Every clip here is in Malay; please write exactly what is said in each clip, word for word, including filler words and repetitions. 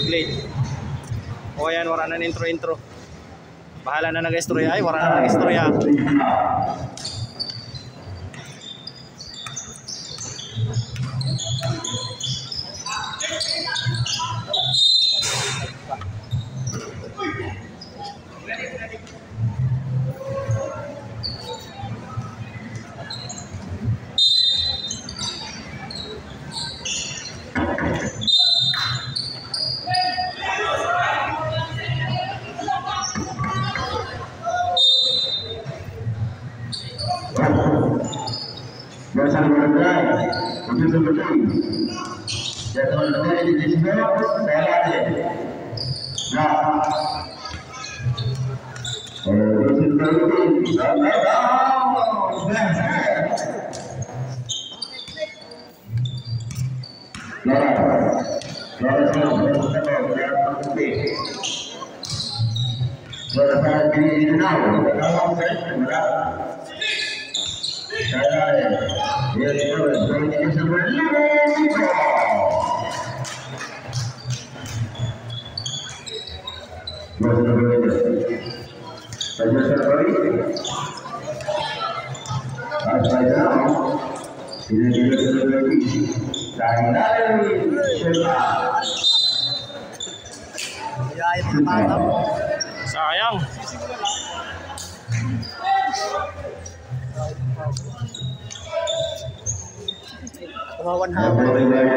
mag-late. O yan, wala na intro-intro. Bahala na nag-istorya. Ay, wala na nag-istorya. Jangan bergerak, betul betul. Jangan bergerak di sini, saya lagi. Nah, oh, betul betul. Sayang. Kawawan hapon.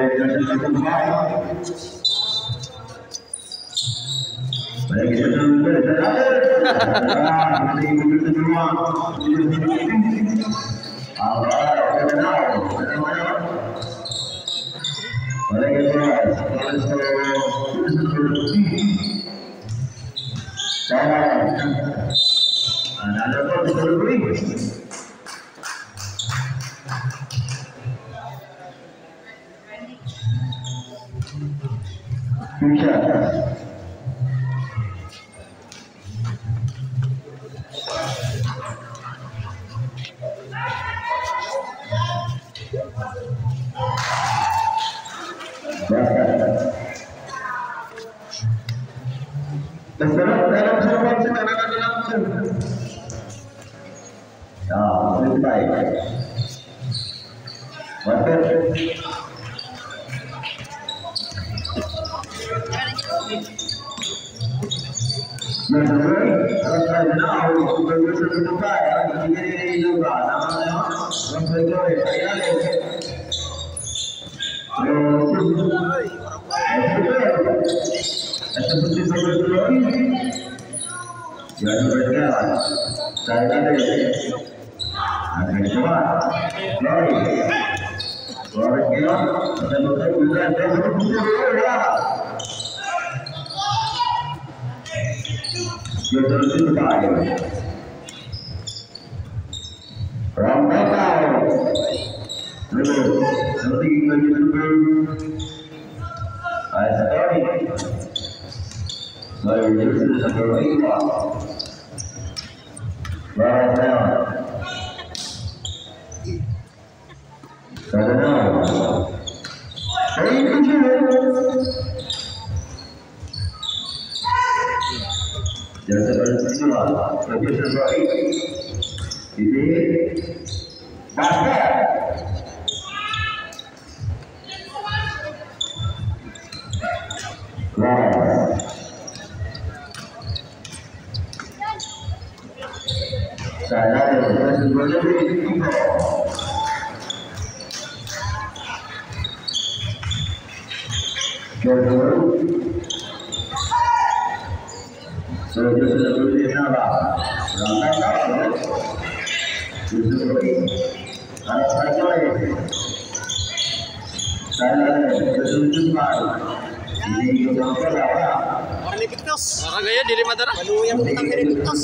Orang gaya diri Madara. Anu yang butang dari Piktos.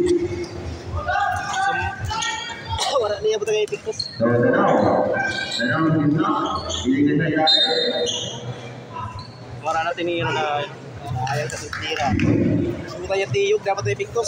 Orang ni yang butang dari Piktos. Orang natin ini na Ayaw sa tira. Suka yung tiyog dapat dari Piktos.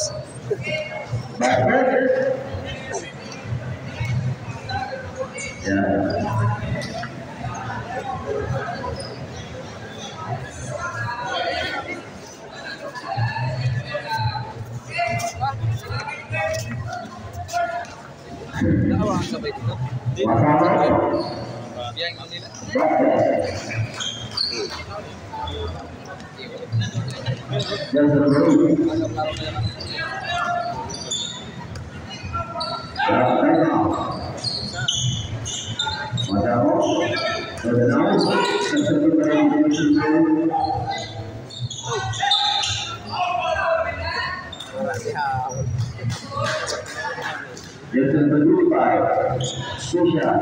Dawa sabay dito. Wasano. Yang ini lah. Dan seluruh. Wasano. Yang kedua baik, sosial.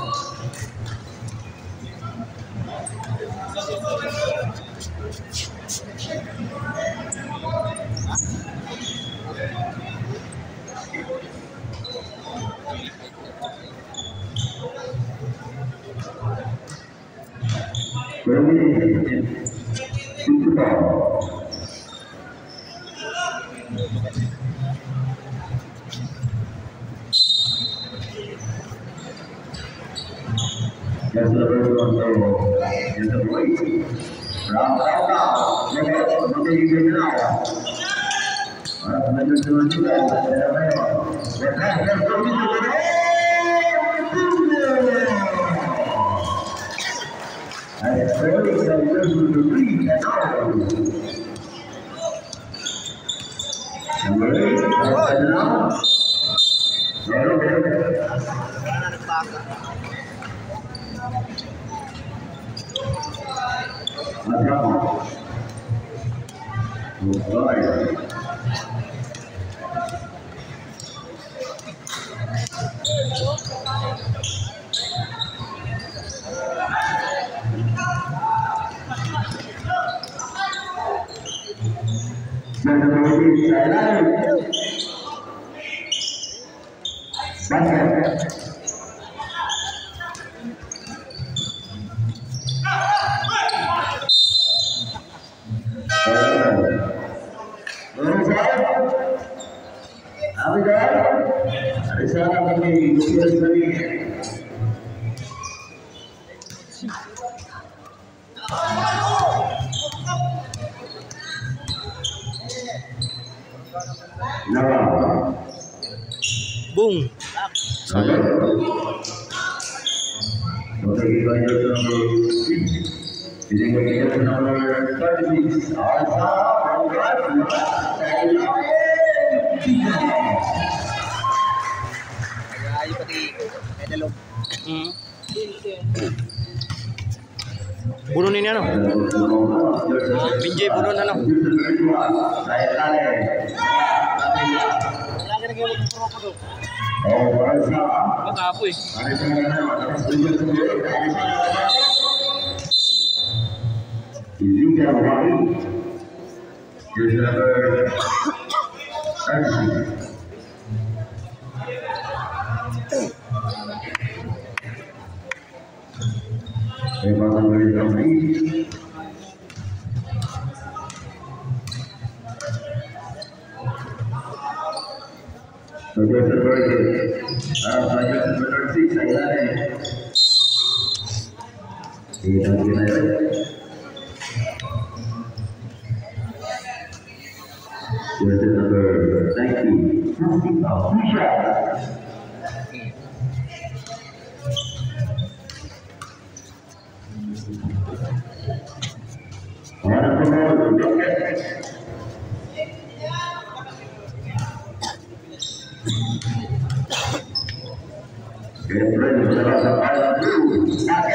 Berikutnya, itu yang terbaik untuk yang terbaik rata-rata mereka memiliki general mereka juga mereka yang terbaik ada sekali yang terbaik yang baik general baru Macam mulai dan kemudian saya basket Ada sana kami berkumpul sekali. Nama. Bung. Nama. Bagi banyak orang ini kita nama tadi asa Ayo pati medalog. Hmm. Bunuh ini ano? Binjay bunuh ano? Saya tanya. Lagi lagi mo ko do. Oh, bahasa. Makapoy. Ada yang setuju sendiri. Ini yang baru. Jadi Memang dari kami Sudah terbaik Banyak sebenarnya saya Kita kira Sudah terbaik Thank you Bisa Orang pemuluh Kepala salah satu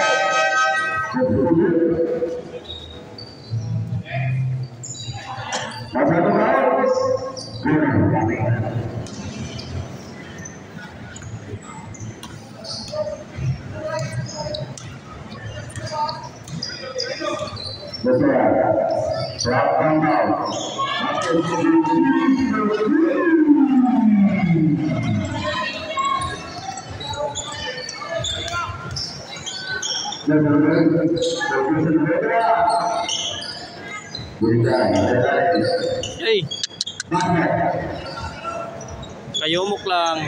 masa depan betul selamat Hey. Kayumok lang.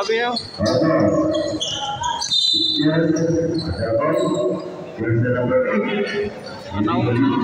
Grabe yan. Ano?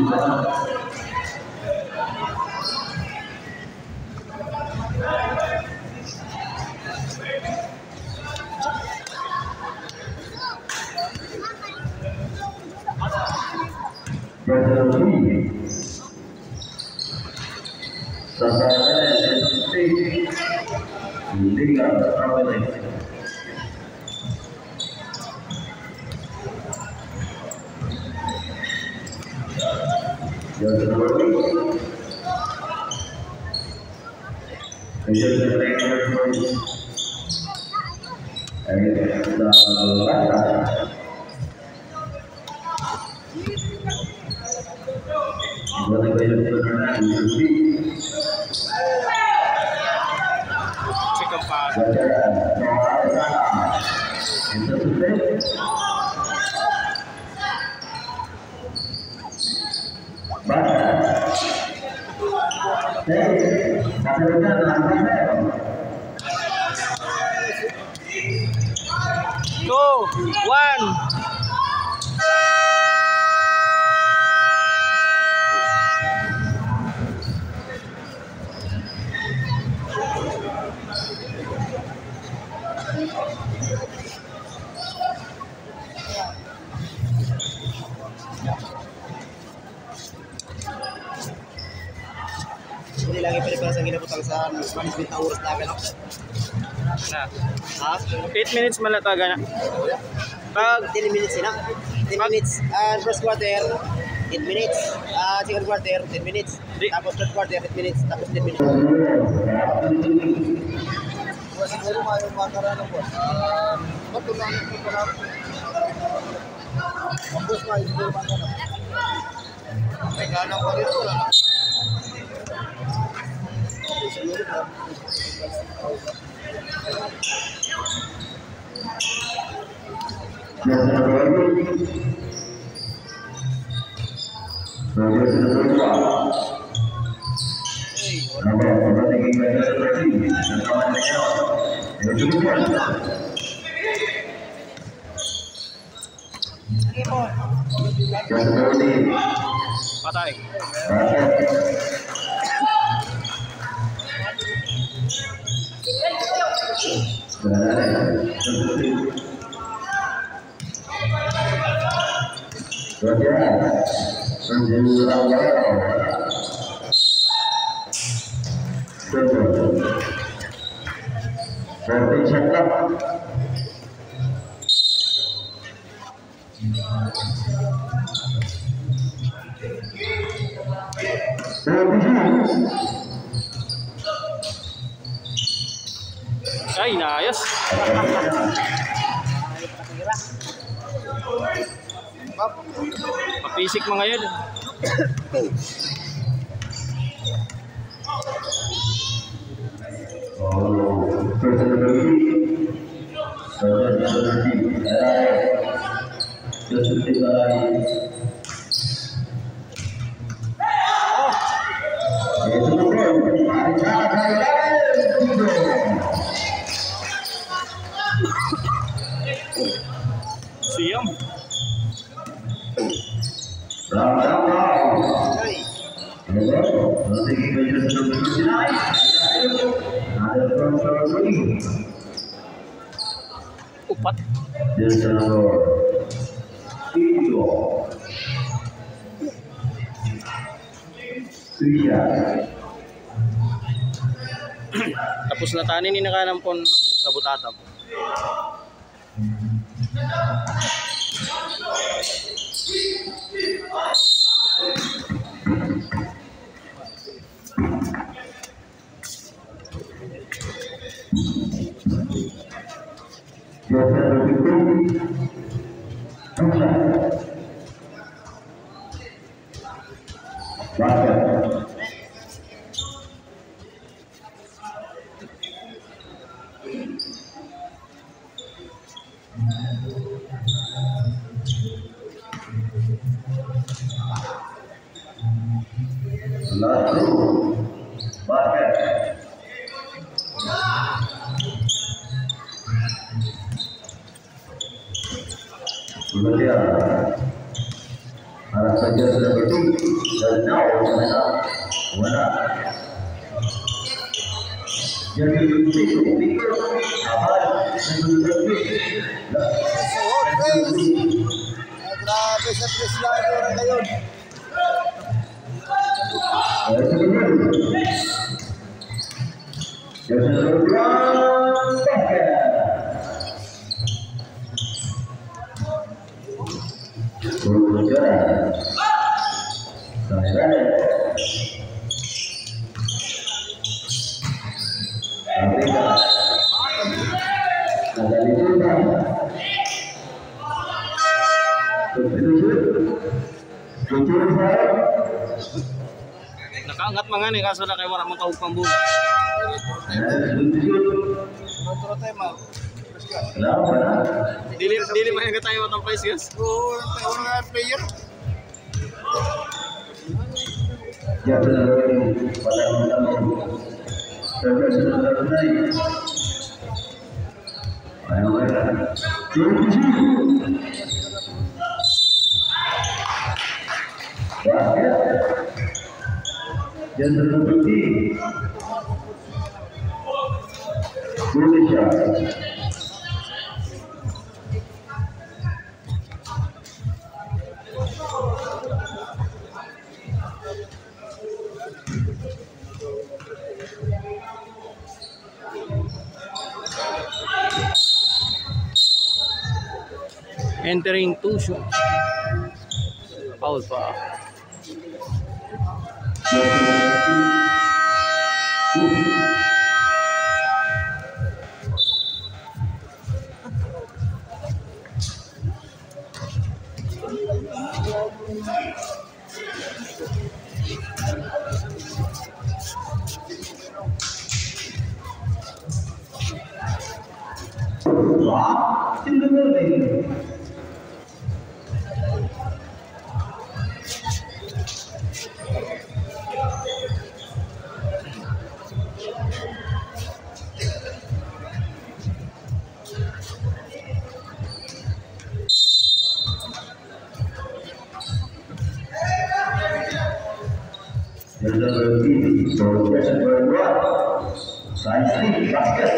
Second pass. Two, one. Hindi lagi pala sa ginabutang sa management na oras na gano'n. Na. Ha? eight minutes malataga na. Pag ten minutes na. ten minutes. Uh, first quarter, eight minutes. Uh, second quarter, ten minutes. Di. Tapos third quarter, eight minutes. Tapos ten minutes. Siguro mayroong makaraan po. Matulangin ko pala. Ang boss na, siguro makaraan. May ganang pa rin po lang. patay. Ay, naayos. Papisik mga yun. Siyam. Upat. Tapos na tanin ni nakanampon sa butatab. saja sudah betul dan now mereka mana jadi pikir pikir apa sebelum berpikir Grabe sa press lang orang ngayon. Nakaangat mga ni kaso na kay wala man kahugpang bulo. Kontrol tayo ma. Dili dili pa nga tayo matang price guys. Oo, tayo nga player. Ya benar pada malam terus sudah naik ayo dan terbukti Indonesia entering two shot. Foul pa. Wah, tinggal lagi. Sudah berhenti, progres berdua, Sainsi basket.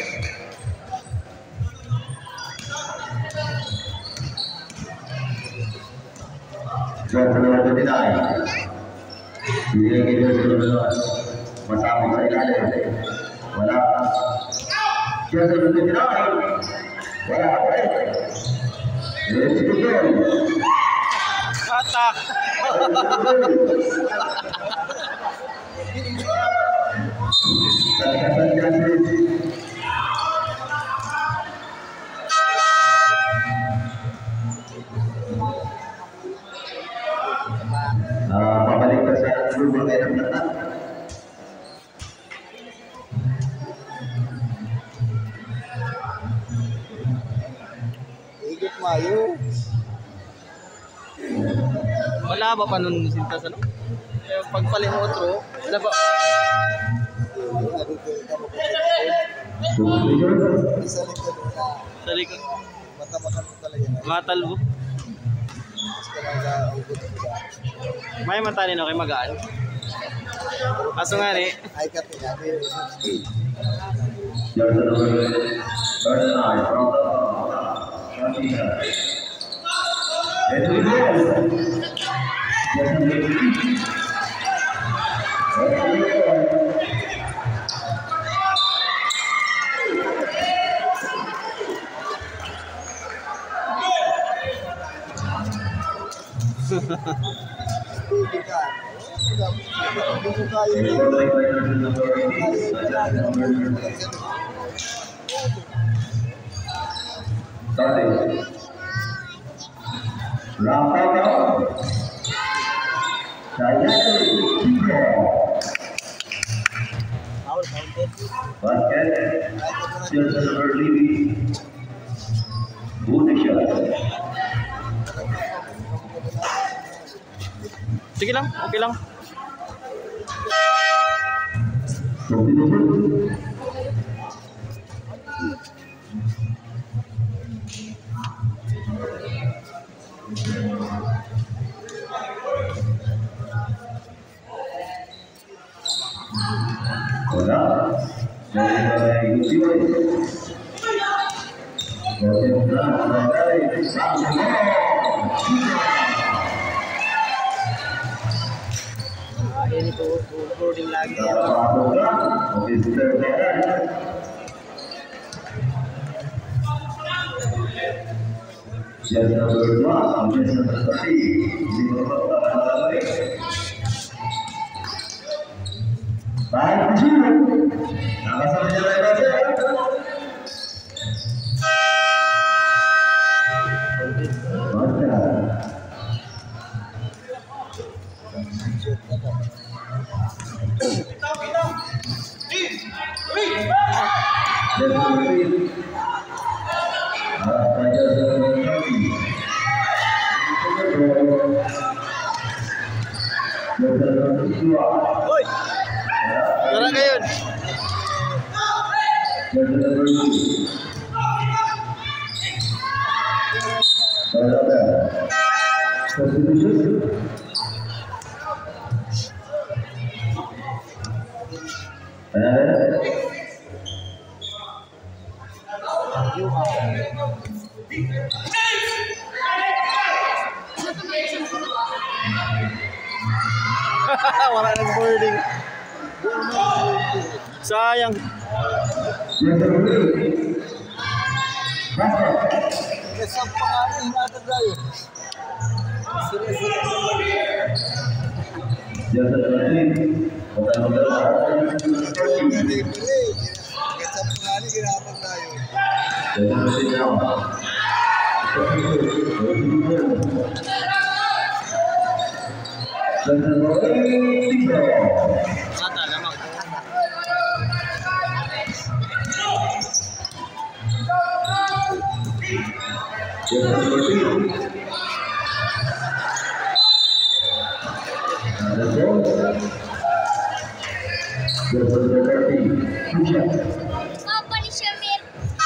Dan sudah berdinai, dia kita sudah bersama saya ada, wala, dia sudah berdinai, wala apa? Let's go. Atak. Pabalik ke sana dulu berkaitan dengan Higit mayo. Wala ba pa nun sintas ano? Eh, pagpaling mo otro, wala ba? Isa likod na Sa likod. mata-mata talaga na. Matalbo. Mas talaga higit na. May matali na kay magaan. Kaso nga ni, Ay ka niya. sige lang, okay lang. Ini tuh boarding lagi. Jadi berdua sampai seperti di bawah baik. Baik sini. Nama saya jalan saja. Oi. Orang kayun. Wala nang boarding. Sayang. Kesam pengaruh natin tayo. Kesam pengaruh ginapan tayo. Sata lamang. Apa nih Syamir?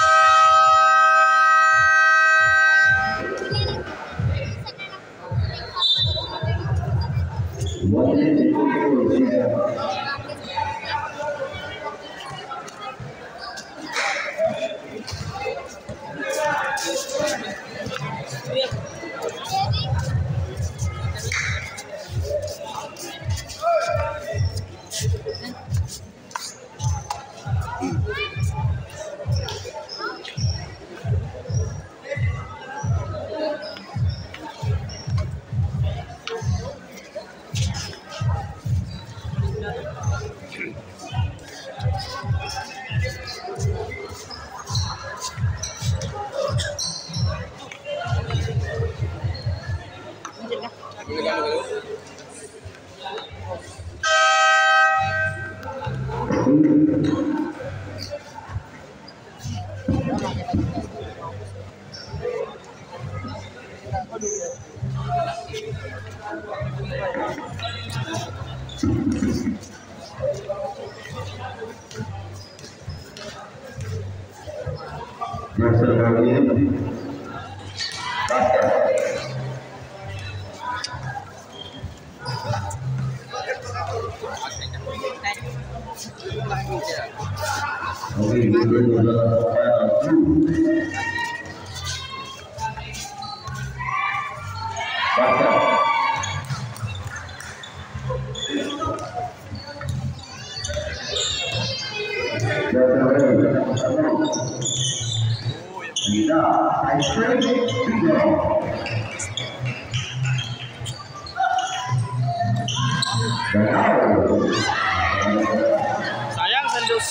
Sayang sendus.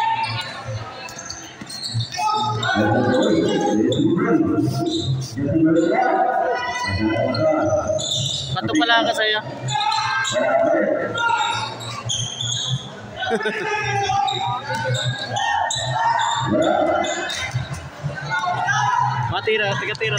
Satu pala ka saya. Matira, tiga tira.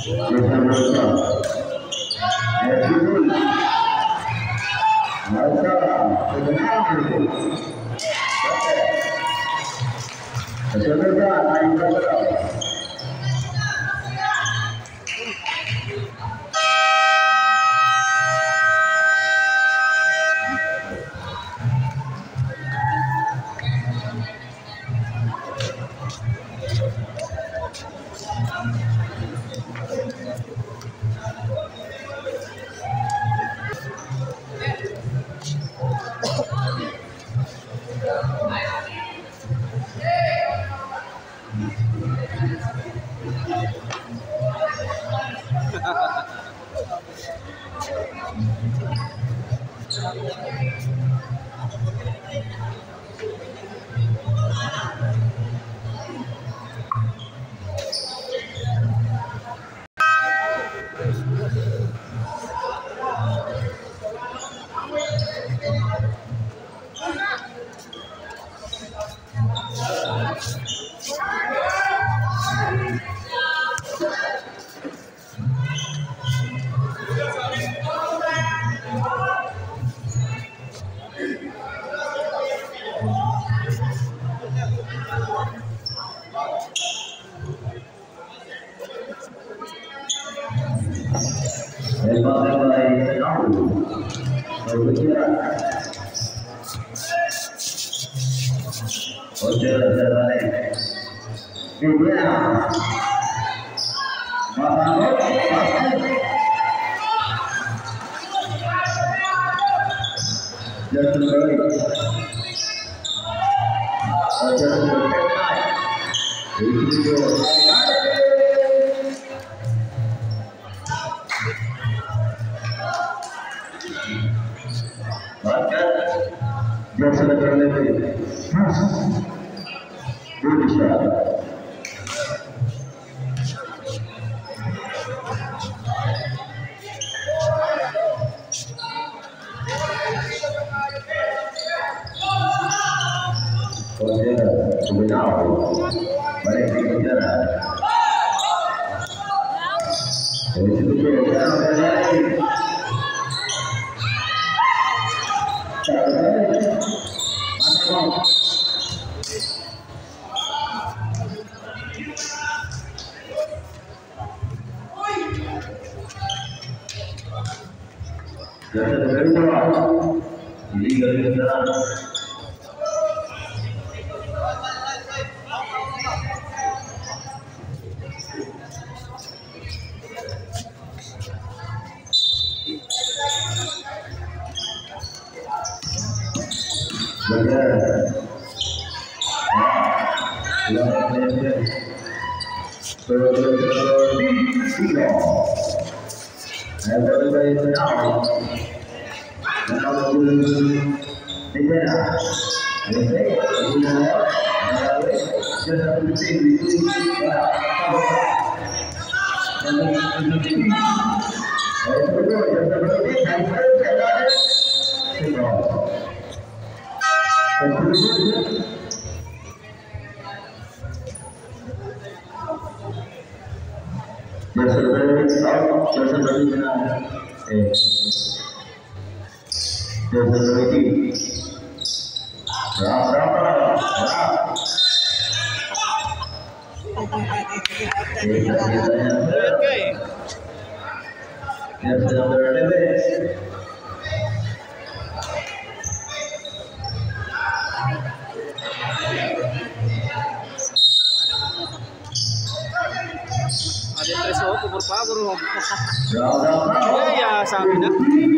Ya, sabi na.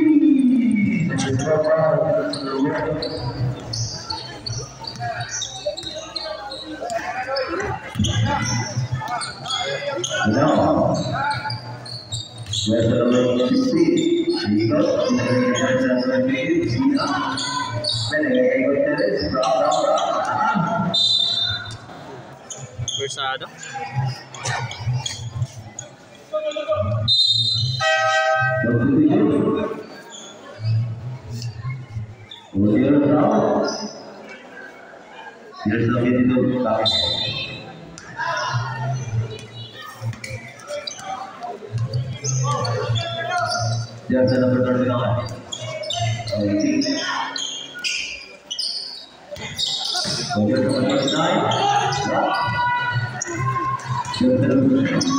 No. Versado. Kemudian tahu, dia sampai itu tahu. Jersey number thirty-nine. Okay. So jersey number thirty-nine. Jersey number thirty-nine.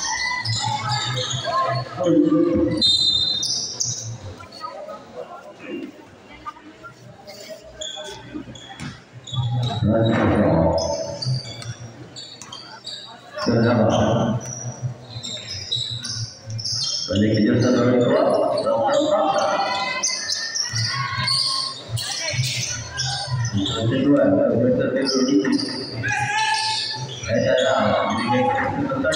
Balik ke jersey number dua. Kedua, jersey number dua. Saya dah jadi keputusan.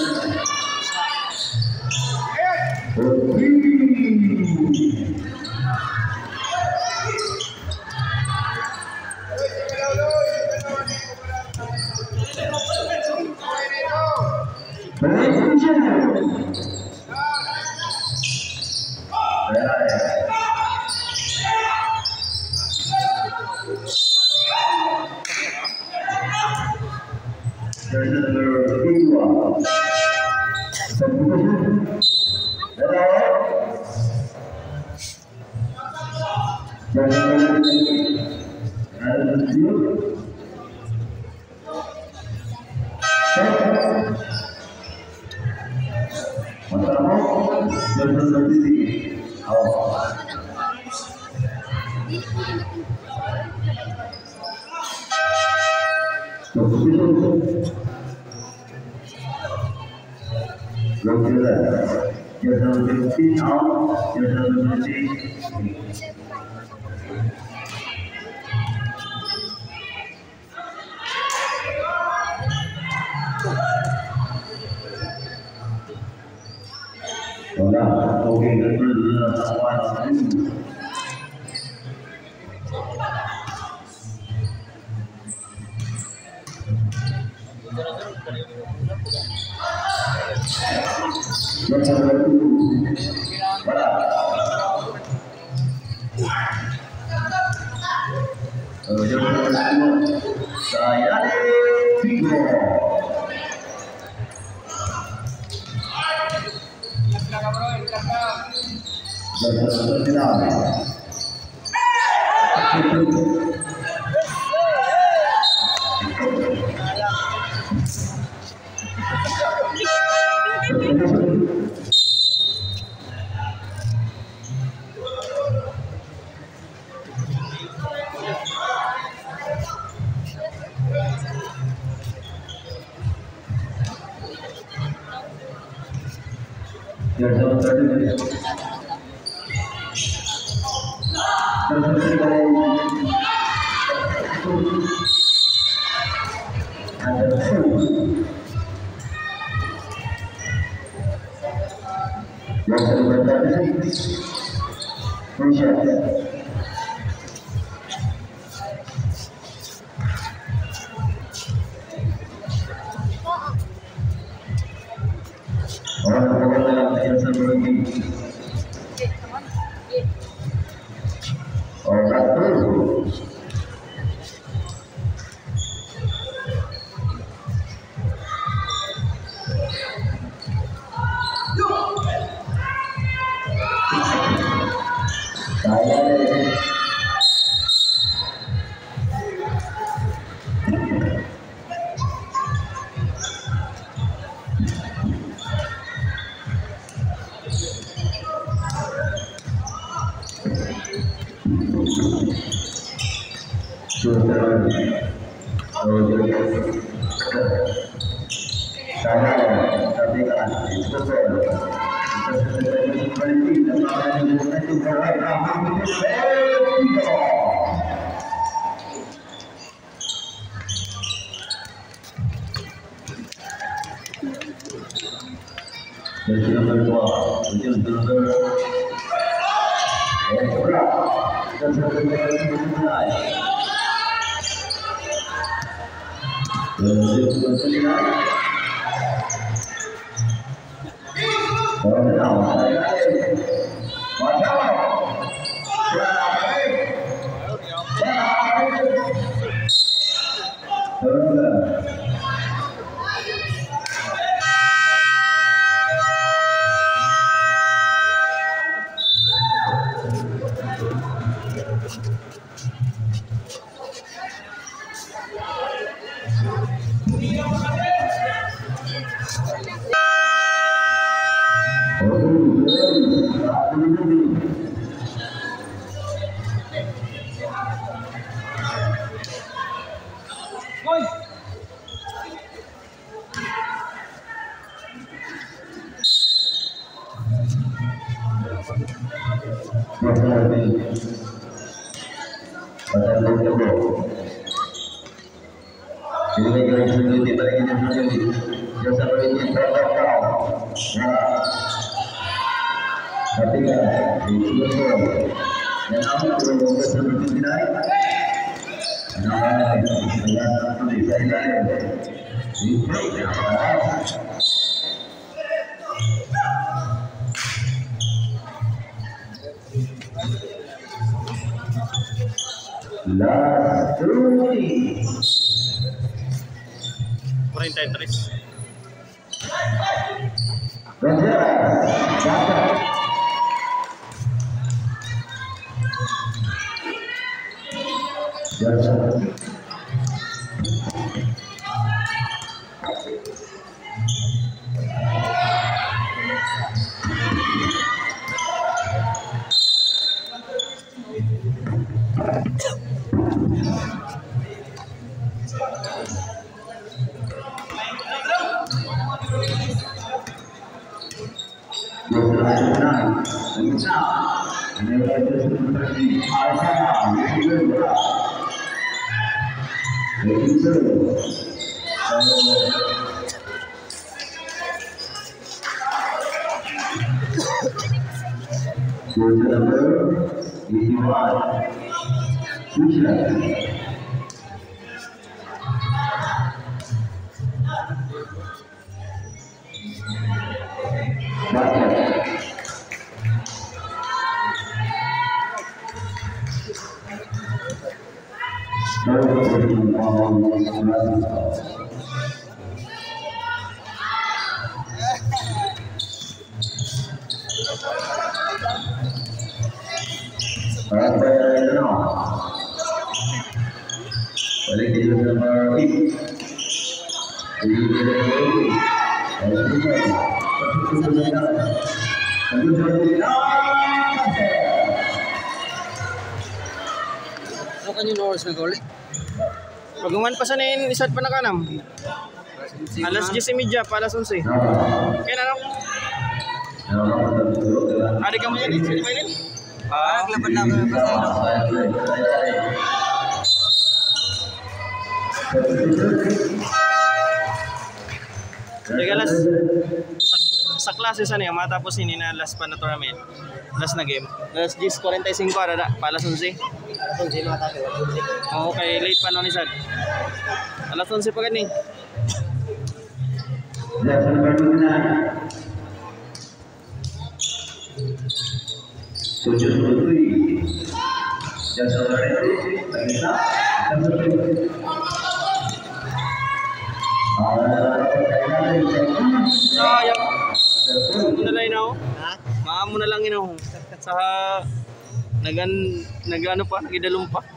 Last three. forty-three. Ano kanyo oras na goli? Pagungan pa sa nin, isat pa na kanam. Alas diyes media pa, alas onse. Kaya na lang. Adik kamu yan, sini mainin? Ah, naglaban na kami pa sa ilo. Jadi alas sa, sa klase sa niya, matapos ini na last pa na tournament. Last na game. Alas diyes forty-five ada, pa alas onse. Kung sino matake, Oo, okay, late pa no ni Sad. Alas onse pa gani. Sayang. Maamo na lang inaw. ha? Maamo na lang inaw. Sa nagan nagano pa, nagidalom pa.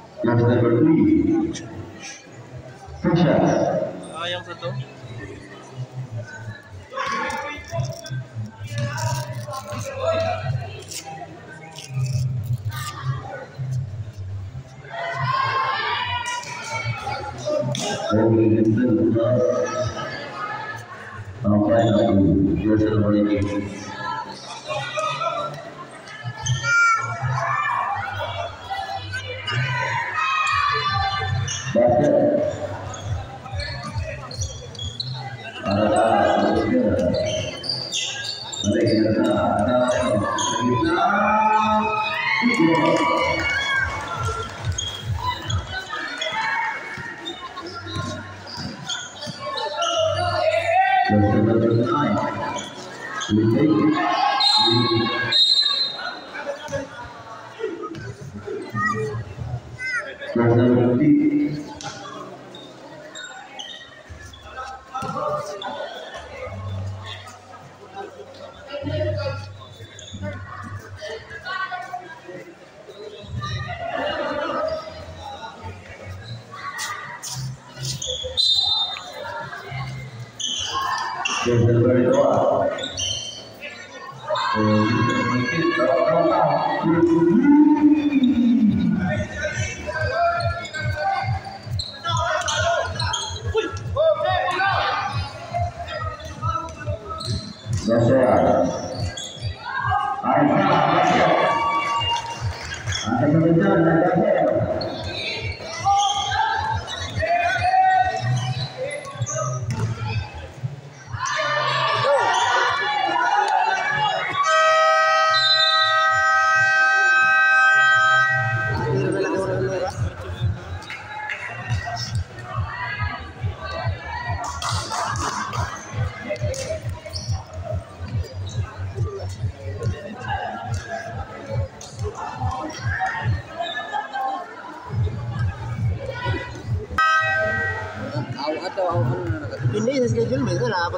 Sayang sa to.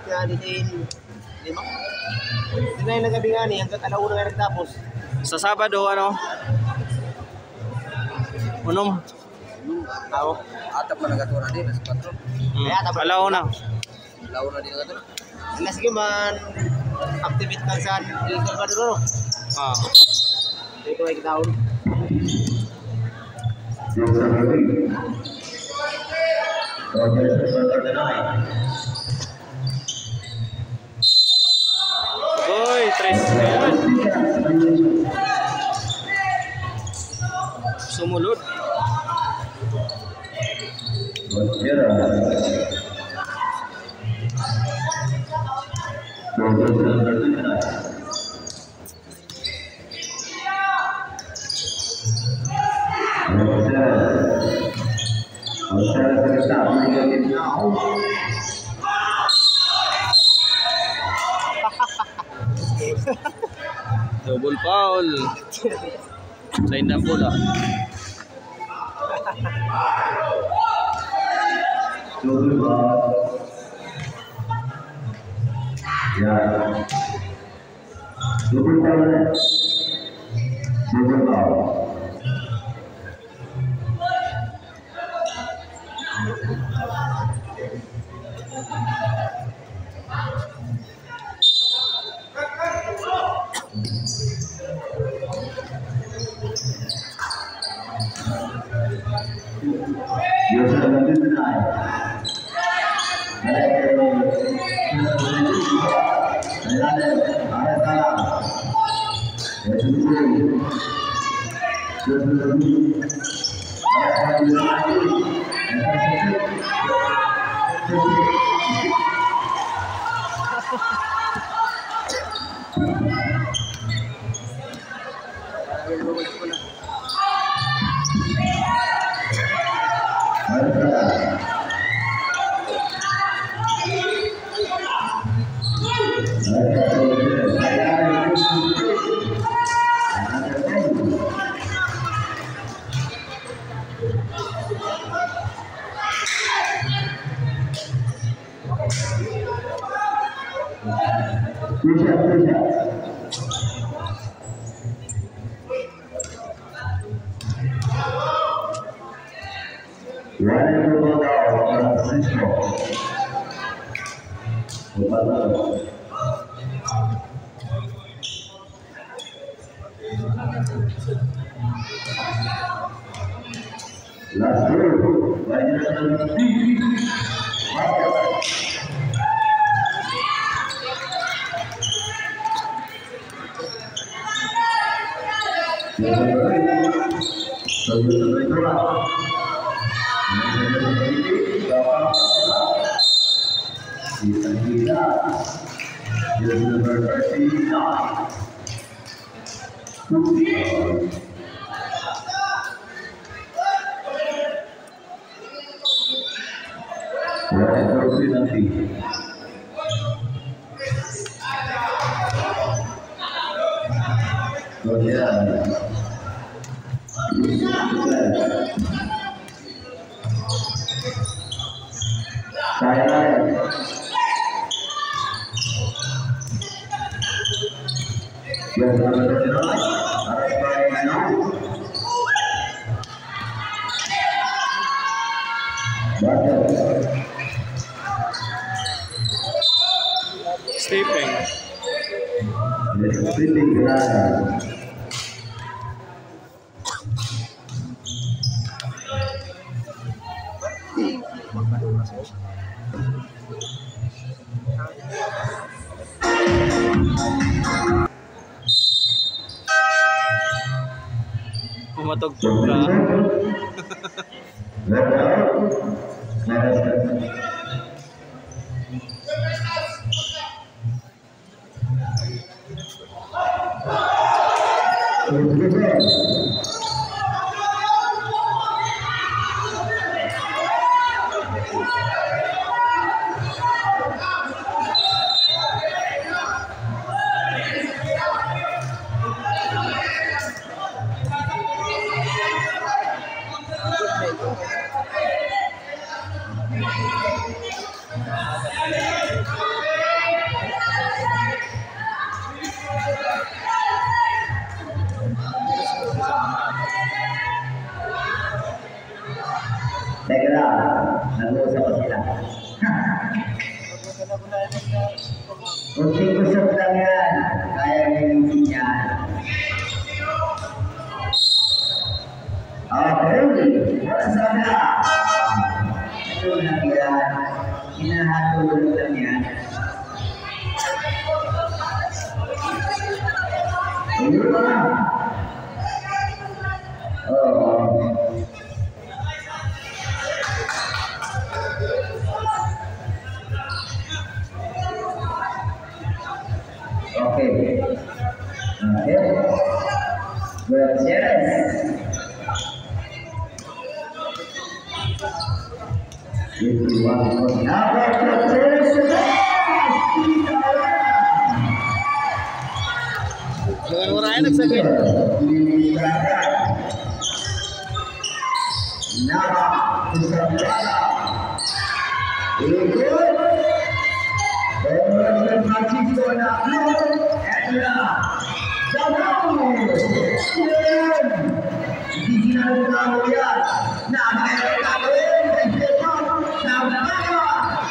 nga din. Di ba? Hindi na yung nagabi nga ni, hanggang alauna nga nagtapos. Sa Sabado, ano? Unom. Tao. Atap pa nagatura din, nasa patro. Mm. Kaya, tapos- Alaw na. Law na din nagatura. Alas sige man, activate ka sa El Salvador. Ah. Dito ay kitaon. Uy, tres na yan. Sumulod. Double foul. Line na bola. Ya. Double foul. Double foul. You're seven to nine. Sleeping. Pumatugtog ka. Kunci keseberangan kayak gini. Oke, bersama. Itu dia. Ini satu berikutnya. Oh. Oke. Oke. Berjelas. Itu waktu apa berjelas. Dengan orang enak sakit. Nama Nusantara ikut dan Francisco Naku adalah Jabang di sini kamu ya nama kamu dan Jepang nama nama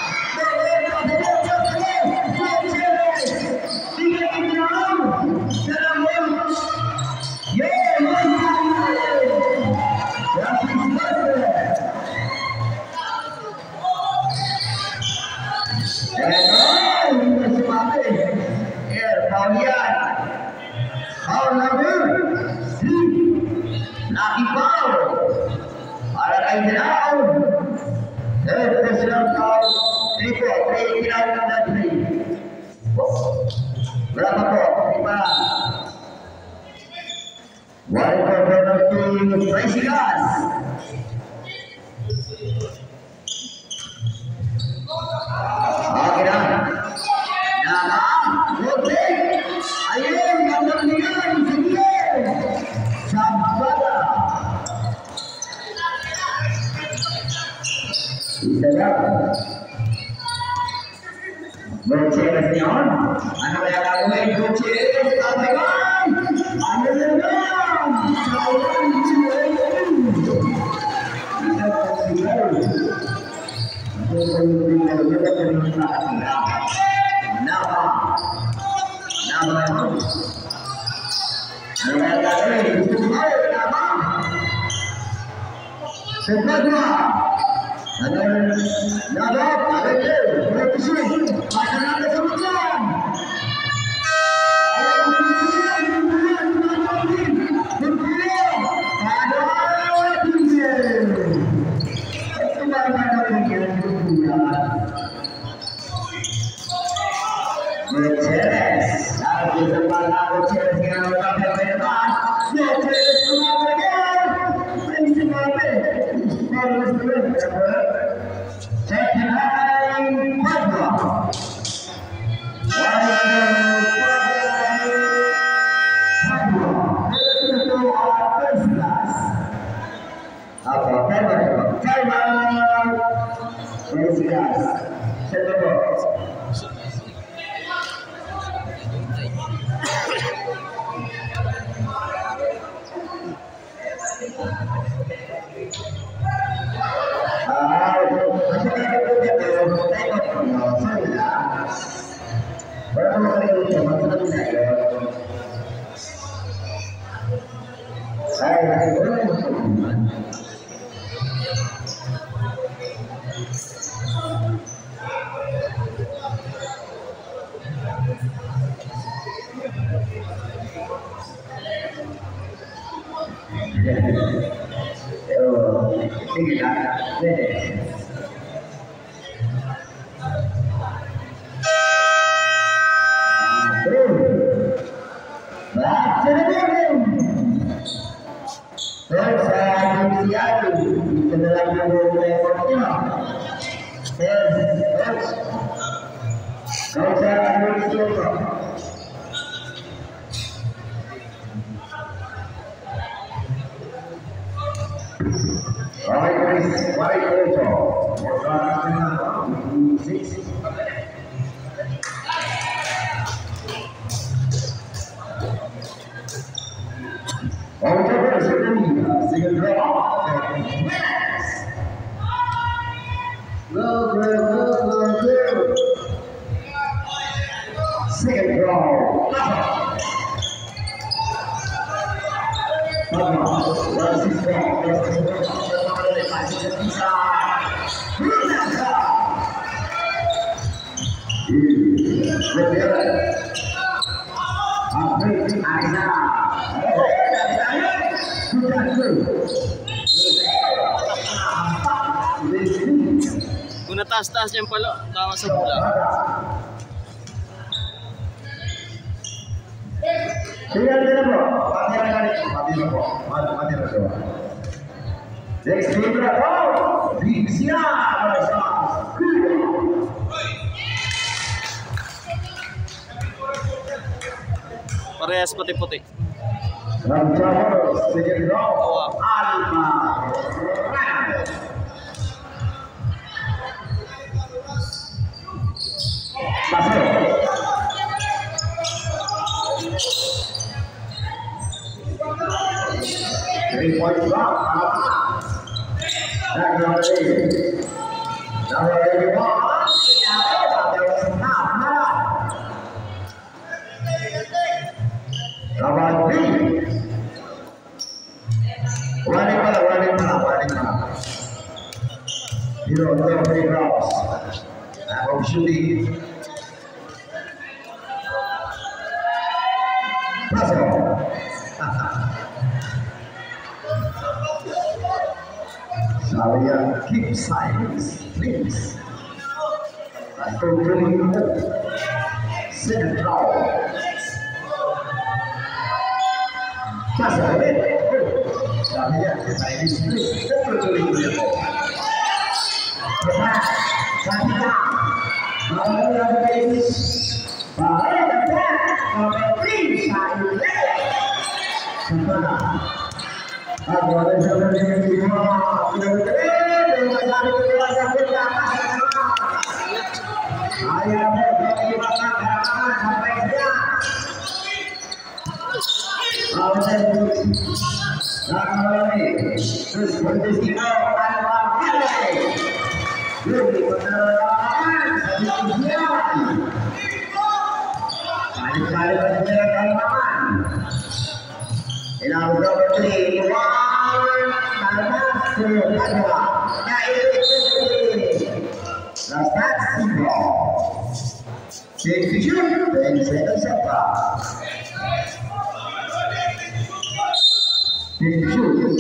berapa kok? lima. Walaupun penalti Presidas. Oke dah. Nama, oke. Ayo gambar dengan sini. Sabada. Sudah. Bercerai neon, anak yang lalu bercerai, sampaikan, ada neon, salam cium, kita bercerai, kita bercerai, nama, nama, anak yang lalu bercerai, nama, sebabnya. Ada ada ada berkesih ada ada sebutkan Second row. Kung nataas-taas yan pala, tama sa bola. Tinggal dia bro, mati lagi, mati bro, mati mati bro. Next game bro, Vixia versus Kuya. Parehas puti-puti. Rangers second row, Alma. Pasal. Three points drop. Back number eight. Number eighty-one. There was a half. Number three. Running ball, running ball, running ball. Hero, third three drops. Now shooting. Pasal. Kalian keep silence, please. Totally no. Second round. Pasal ini. Kalian silence, please. Totally no. Cepat, cepat. Kalau yang ini, baik cepat. Kalau please silence. Cepat. Aku ada jalan yang kedua. Execute dan second siapa? Execute.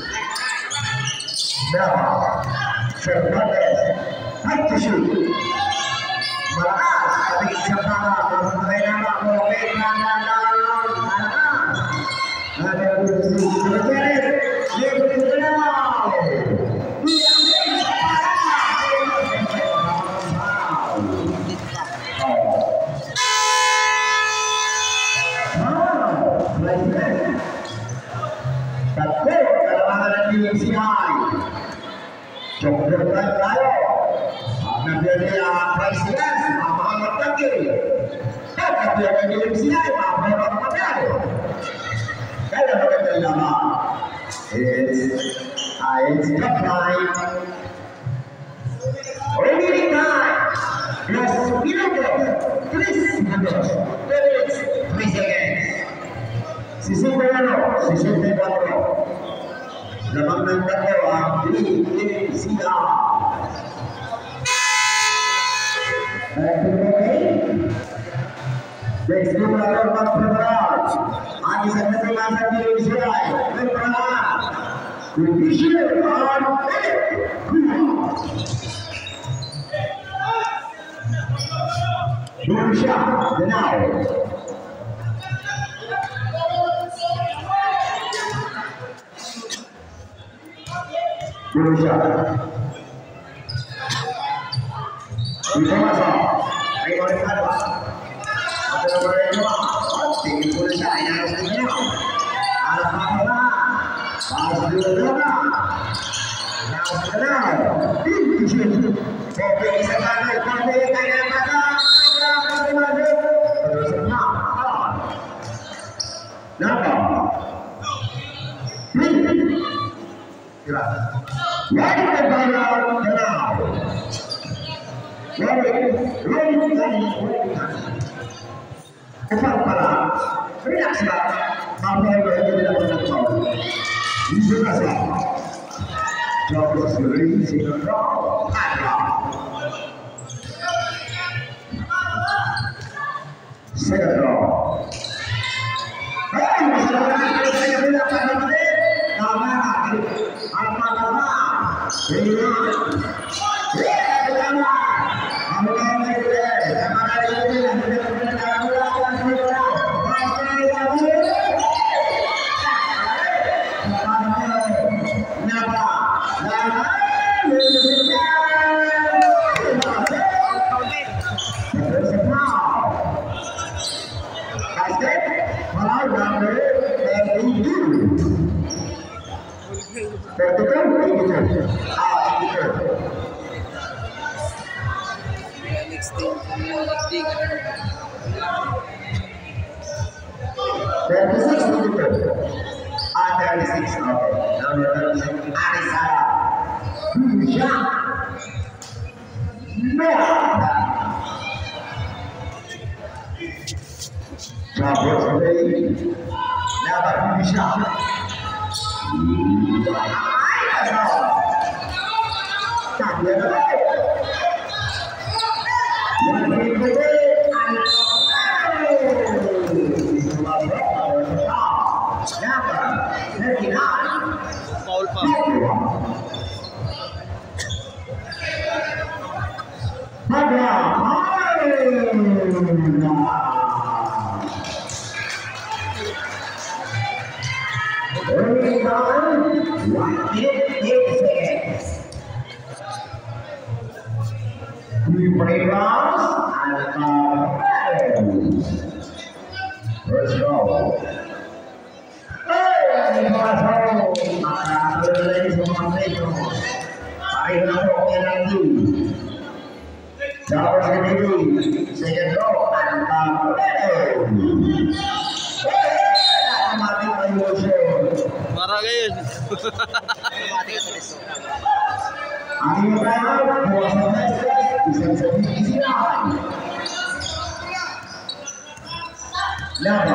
Berapa? Fernandez. High to shoot. Malas, tapi siapa? Bermain nama, bermain nama, malas. Ada berusaha berjalan. Dia berjalan. Jogja Raya, Nabi dia presiden, Muhammad Bakir, Nabi dia presiden, Muhammad Bakir. Kalau mereka nama, it's it's the time. Ready time. Plus minutes, please minutes, please please again. Sisi berano, sisi berano. Lamang ng dalawa, di sila. Next game na ito, mag-preparat. Ang isang nasimasa dito sila, mag-preparat. Condition on eight. Good shot, denied. Good shot. Bisa masuk. Ayo kita ada. Ada nomor dua. Tinggi pun saya harus punya. Alhamdulillah. Pas dulu dah. Now sekarang. Ini sih. Kopi sekarang kopi kayak mana? Terus nak. Nampak. Kira. Lagi ke bawah kenal. Lagi, lagi, lagi. cepat para reaksi sampai berada di dalam kau. Bisa kasih. Jauh sekali sehingga kau ada. Second draw. Hey, masyarakat kita saya tidak pada mana? Nama apa nama? Ini. Ya, pertama. Kamu tahu ini. Nama ini yang tidak pernah tahu apa itu. Napa? Nama. Next thing, next thing. thirty-six begitu. Ah, thirty-six. Oke. Nomor thirty-six Arisara. Bisa. Merah. Cabut sekali. Dapat bisa. Tak ada. Foul pa. Let's go. Hey, maka lagi semua itu. Hari ini lagi. Jauh sendiri. Second row antara. Mati emosi. Marah kayo. Hari ini puasa bisa jadi isian. Nada.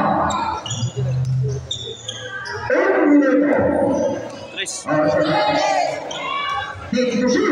Un minuto. Tres. Tiene que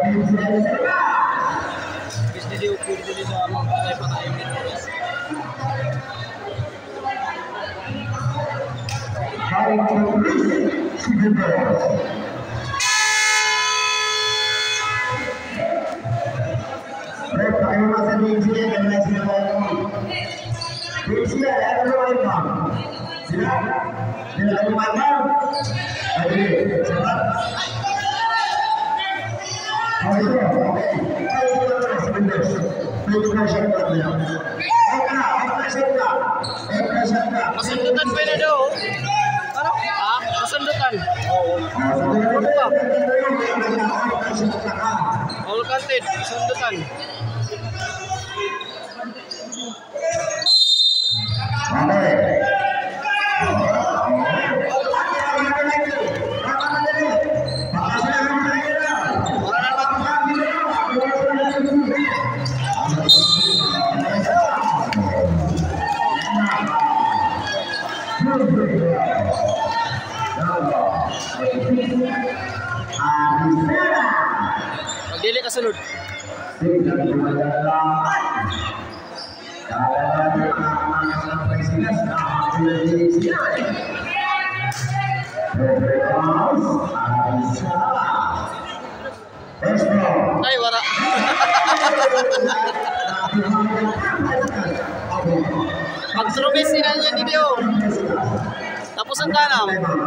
Bis di diukur dili sa mga patay-patay. Fight to police. Baik, pakai masa di sini dan lain sebagainya. Di sini ada dua imam. Silakan. Dengan imam. Oke, cepat. Oke, oke. Sebentar. Baiklah syaitannya. Oke, oke syaitan. Oke syaitan. Masundutan pwede daw. Ano? Ha? Masundutan. All content, masundutan. Magdili ka sunod. Ay, wala. Pag-trubis sila niya ni Dio. Tapos ang kanam.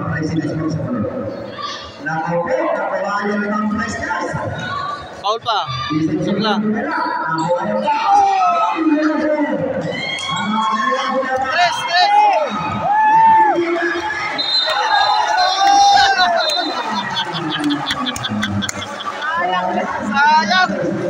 Paul pa. Sakla. Tres, tres. Sayang.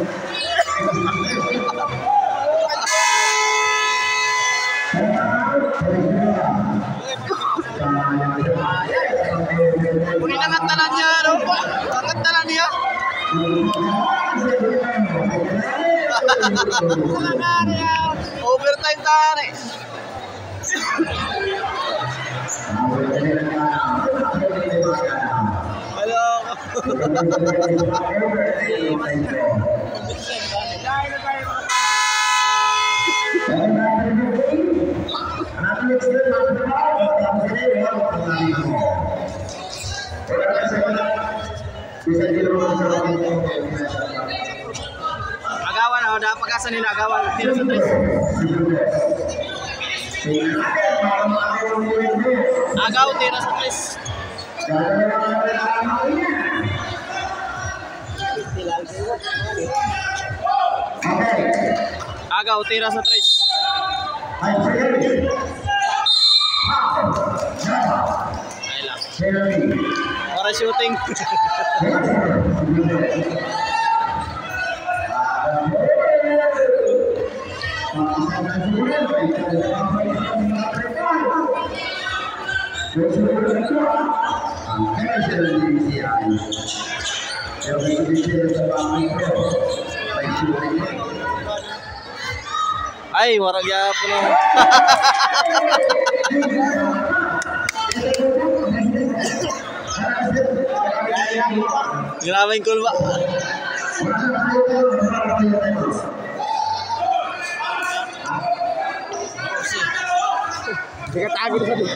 Kunin ang tanan niya, no? Ang tanan niya. Overtime tare. Hello. Agawan ako, napakasan nila agawan. Tiro sa tres. Agaw, tiro sa tres. Agaw, tira sa tres. Ay lang. Para shooting. Ay, warag ya puno. Grabe yung kulba. Teka tago sa dito.